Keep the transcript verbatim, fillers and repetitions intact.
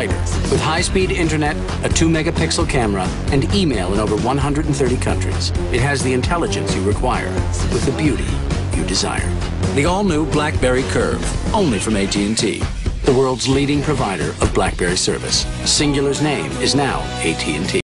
lighter. With high-speed internet, a two megapixel camera, and email in over one hundred thirty countries. It has the intelligence you require, with the beauty you desire. The all-new Blackberry Curve, only from A T and T. The world's leading provider of Blackberry service. Singular's name is now A T and T.